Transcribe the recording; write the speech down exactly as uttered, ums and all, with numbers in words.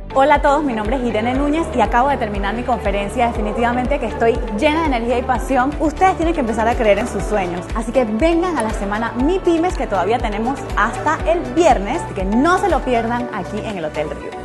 Hola a todos, mi nombre es Irene Núñez y acabo de terminar mi conferencia. Definitivamente que estoy llena de energía y pasión. Ustedes tienen que empezar a creer en sus sueños. Así que vengan a la semana Mi Pymes, que todavía tenemos hasta el viernes, que no se lo pierdan aquí en el Hotel Río.